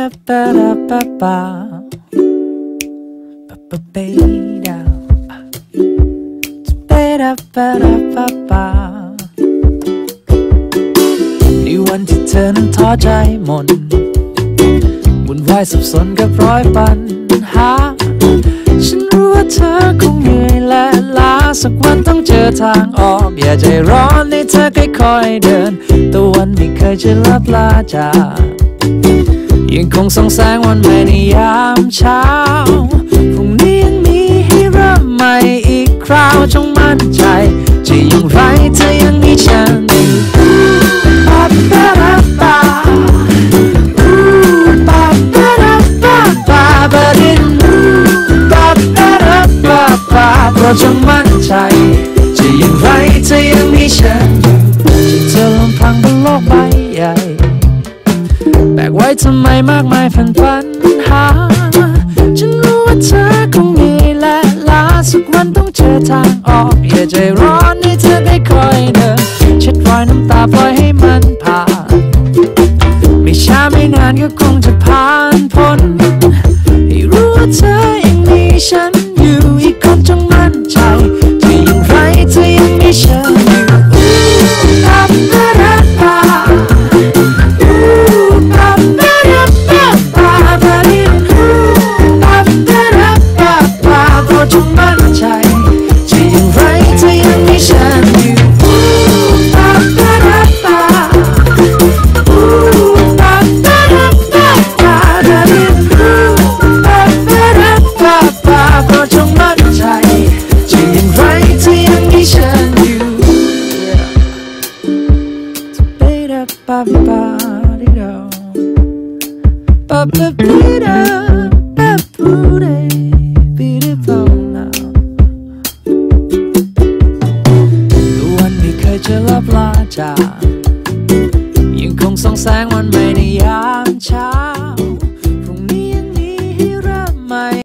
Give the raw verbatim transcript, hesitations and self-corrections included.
da ba da ba ba ba ba ba da ba da ba da ba baในวันที่เธอนั้นท้อใจหมดวุ่นวายสับสนกับร้อยปัญหาฉันรู้ว่าเธอคงเหนื่อยและล้าสักวันต้องเจอทางออกอย่าใจร้อนให้เธอค่อยๆเดินตะวันไม่เคยจะลับลาจากยังคงส่องแสงวันใหม่ในยามเช้าพรุ่งนี้ยังมีให้เริ่มใหม่อีกคราวจงมั่นใจจะอย่างไรเธอยังมีฉันอยู่ปาปาราปาปาปาราปาปาบาดินปาปาราปาปาเพราะจงมั่นใจจะอย่างไรเธอยังมีฉันอยู่ที่เธอลำพังบนโลกใบใหญ่แบกไว้ทำไมมากมายพันปัญหาฉันรู้ว่าเธอคงเหนื่อยและล้าสักวันต้องเจอทางออกอย่าใจร้อนให้เธอได้คอยเดินเช็ดรอยน้ำตาปล่อยให้มันผ่านไม่ช้าไม่นานก็คงจะผ่านพ้นให้รู้ว่าเธอยังมีฉันอยู่อีกคนจงมั่นใจจะอย่างไรเธอยังมีฉันอยู่ปาปาราปาจงมั่นใจจะอย่างไรเธอยังมีฉันอยู่ปาปาราปาปาปาราปาปาดาดินปาปาราปาปาเพราะจงมั่นใจจะอย่างไรเธอยังมีฉันอยู่ปาปาปาปาดิโดปาปาดิโดปาปูเดปีดิโดจะลับลาจากยังคงส่องแสงวันใหม่ในยามเช้า